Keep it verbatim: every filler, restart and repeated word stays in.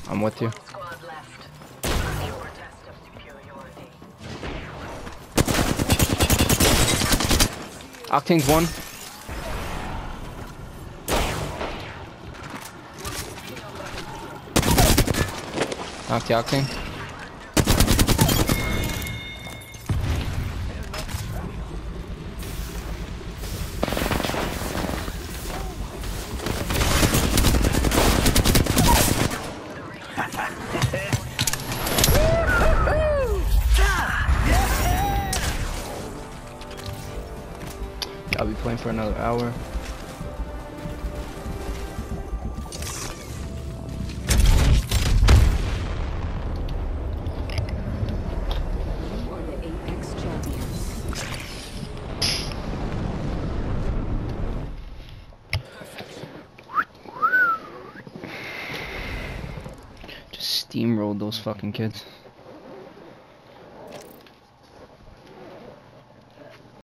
I'm with you. Octane's one. Knocked the Octane. I'll be playing for another hour. Just steamrolled those fucking kids.